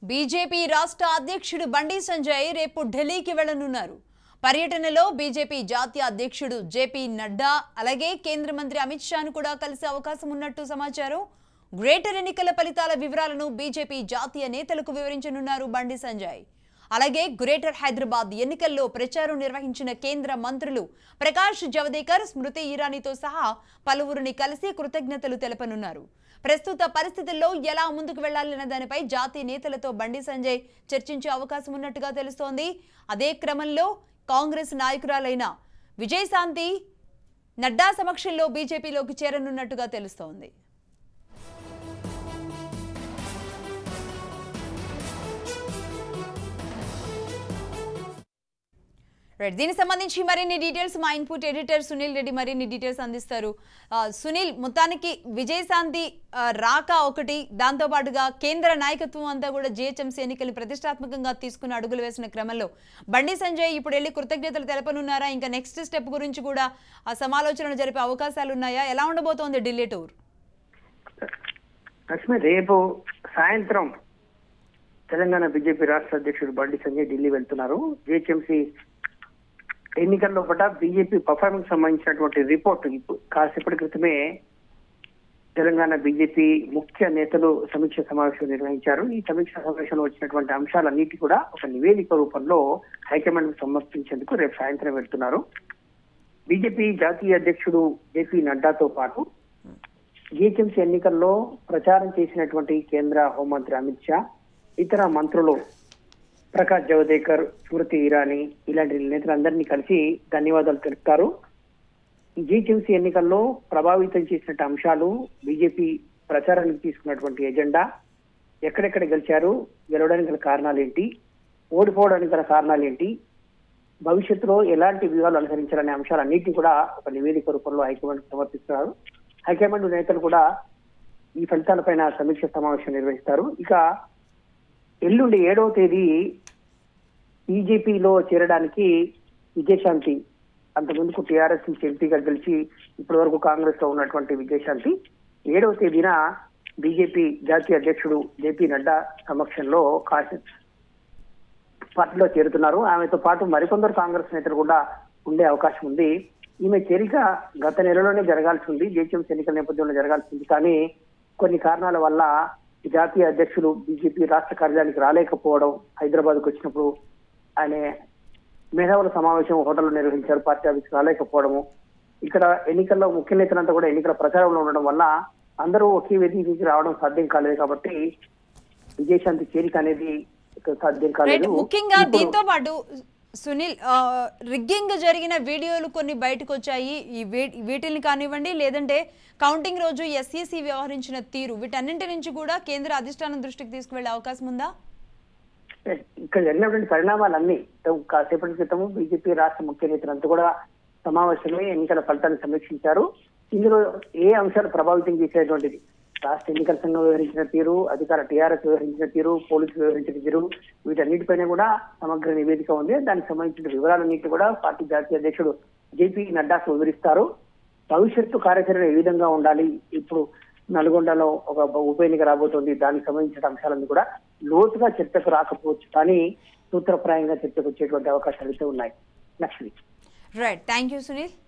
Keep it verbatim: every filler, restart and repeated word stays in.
BJP రాష్ట్ర అధ్యక్షుడు బండి సంజయ్ రేపు ఢిల్లీకి వెళ్లనున్నారు. పర్యటనలో బీజేపీ జాతీయ అధ్యక్షుడు జేపీ నడ్డా అలాగే కేంద్ర మంత్రి అమిత్ షాను కూడా కలిసే అవకాశం ఉన్నట్టు సమాచారం. గ్రేటర్ ఎన్నికల ఫలితాల వివరాలను బీజేపీ జాతీయ నేతలకు వివరించనున్నారు బండి సంజయ్. అలాగే గ్రేటర్ హైదరాబాద్ ఎన్నికల్లో ప్రచారం నిర్వహించిన కేంద్ర మంత్రులు ప్రకాష్ జవదేకర్, స్మృతి ఇరానీతో సహా పలువురిని కలిసి కృతజ్ఞతలు తెలపనున్నారు. ప్రస్తుత పరిస్థితుల్లో ఎలా ముందుకు వెళ్లాలన్న దానిపై జాతీయ నేతలతో బండి సంజయ్ చర్చించే అవకాశం ఉన్నట్టుగా తెలుస్తోంది. అదే క్రమంలో కాంగ్రెస్ నాయకురాలైన విజయశాంతి నడ్డా సమక్షంలో బీజేపీలోకి చేరనున్నట్టుగా తెలుస్తోంది. దీనికి సంబంధించి మరిన్ని డీటెయిల్స్ మా ఇన్పుట్ ఎడిటర్ సునీల్ రెడ్డి మరిన్ని డీటెయిల్స్ అందిస్తారు. సునీల్, మొత్తానికి విజయశాంతి రాక ఒకటి, దాంతో పాటుగా కేంద్ర నాయకత్వం అంతా కూడా జిహెచ్ఎంసీ ఎన్నికలు ప్రతిష్టాత్మకంగా తీసుకుని అడుగులు వేసిన క్రమంలో బండి సంజయ్ ఇప్పుడు వెళ్ళి కృతజ్ఞతలు తెలపనున్నారా? ఇంకా నెక్స్ట్ స్టెప్ గురించి కూడా ఆ సమాలోచనలు జరిపే అవకాశాలు ఉన్నాయా? ఎలా ఉండబోతోంది ఢిల్లీ టూర్? లక్ష్మి, రేపు సాయంత్రం తెలంగాణ బీజేపీ రాష్ట్ర అధ్యక్షుడు బండి సంజయ్ ఢిల్లీ వెళ్తున్నారు. జిహెచ్ఎంసీ ఎన్నికల్లో పట బీజేపీ పర్ఫార్మెన్స్ సంబంధించినటువంటి రిపోర్ట్ కాసేపటి క్రితమే తెలంగాణ బీజేపీ ముఖ్య నేతలు సమీక్ష సమావేశం నిర్వహించారు. ఈ సమీక్ష సమావేశంలో వచ్చినటువంటి అంశాలన్నిటి కూడా ఒక నివేదిక రూపంలో హైకమాండ్ సమర్పించేందుకు రేపు సాయంత్రం వెళ్తున్నారు. బీజేపీ జాతీయ అధ్యక్షుడు జేపీ నడ్డాతో పాటు జిహెచ్ఎంసీ ఎన్నికల్లో ప్రచారం చేసినటువంటి కేంద్ర హోంమంత్రి అమిత్ షా, ఇతర మంత్రులు ప్రకాష్ జవదేకర్, స్మృతి ఇరానీ ఇలాంటి నేతలందరినీ కలిసి ధన్యవాదాలు తెలుపుతారు. జిహెచ్ఎంసీ ఎన్నికల్లో ప్రభావితం చేసినట్టు అంశాలు, బీజేపీ ప్రచారానికి తీసుకున్నటువంటి ఎజెండా, ఎక్కడెక్కడ గెలిచారు, గెలవడానికి గల కారణాలు ఏంటి, ఓడిపోవడానికి గల కారణాలు ఏంటి, భవిష్యత్తులో ఎలాంటి వ్యూహాలు అనుసరించాలనే అంశాలన్నింటినీ కూడా ఒక నివేదిక రూపంలో హైకమాండ్ సమర్పిస్తున్నారు. హైకమాండ్ నేతలు కూడా ఈ ఫలితాలపైన సమీక్ష సమావేశం నిర్వహిస్తారు. ఇక ఎల్లుండి ఏడవ తేదీ బీజేపీలో చేరడానికి విజయశాంతి, అంతకుముందుకు టీఆర్ఎస్ నుంచి ఎంపీగా గెలిచి ఇప్పటి వరకు కాంగ్రెస్ లో ఉన్నటువంటి విజయశాంతి ఏడవ తేదీన బీజేపీ జాతీయ అధ్యక్షుడు జేపీ నడ్డా సమక్షంలో పార్టీలో చేరుతున్నారు. ఆమెతో పాటు మరికొందరు కాంగ్రెస్ నేతలు కూడా ఉండే అవకాశం ఉంది. ఈమె చేరిక గత నెలలోనే జరగాల్సి ఉంది, జిహెచ్ఎంసీ ఎన్నికల నేపథ్యంలో జరగాల్సి ఉంది. కానీ కొన్ని కారణాల వల్ల జాతీయ అధ్యక్షులు బీజేపీ రాష్ట్ర కార్యాలయానికి రాలేకపోవడం, హైదరాబాద్కు వచ్చినప్పుడు ఆయన మేధావుల సమావేశం హోటల్లో నిర్వహించారు, పార్టీ ఆఫీస్కి రాలేకపోవడము, ఇక్కడ ఎన్నికల్లో ముఖ్య నేతలంతా కూడా ఎన్నికల ప్రచారంలో ఉండడం వల్ల అందరూ ఒకే వేదికకి రావడం సాధ్యం కాలేదు. కాబట్టి విజయశాంతి చేరిక అనేది సాధ్యం కాలేదు. ముఖ్యంగా దీంతో పాటు సునీల్, రిగ్గింగ్ జరిగిన వీడియోలు కొన్ని బయటకు వచ్చాయి. ఈ వీటిని కానివ్వండి, లేదంటే కౌంటింగ్ రోజు ఎస్ఈసీ వ్యవహరించిన తీరు, వీటన్నింటి నుంచి కూడా కేంద్ర అధిష్టానం దృష్టికి తీసుకువెళ్లే అవకాశం ఉందా? ఇక్కడ జరిగినటువంటి పరిణామాలన్నీ కాసేపటి క్రితము బీజేపీ రాష్ట్ర ముఖ్య నేతలంతా కూడా సమావేశంలో ఎన్నికల ఫలితాన్ని సమీక్షించారు. ఇందులో ఏ అంశాలు ప్రభావితం చేసేటువంటిది, రాష్ట్ర ఎన్నికల సంఘం వ్యవహరించిన తీరు, అధికార టీఆర్ఎస్ వ్యవహరించిన తీరు, పోలీసులు వ్యవహరించిన తీరు, వీటన్నిటిపైన కూడా సమగ్ర నివేదిక ఉంది. దానికి సంబంధించిన వివరాలన్నింటి కూడా పార్టీ జాతీయ అధ్యక్షుడు జేపీ నడ్డాకు వివరిస్తారు. భవిష్యత్తు కార్యాచరణ ఏ విధంగా ఉండాలి, ఇప్పుడు నల్గొండలో ఒక ఉప ఎన్నిక రాబోతోంది, దానికి సంబంధించిన అంశాలను కూడా లోతుగా చర్చకు రాకపోవచ్చు, కానీ సూత్రప్రాయంగా చర్చకు వచ్చేటువంటి అవకాశాలు అయితే ఉన్నాయి. Lakshmi, right, thank you Sunil.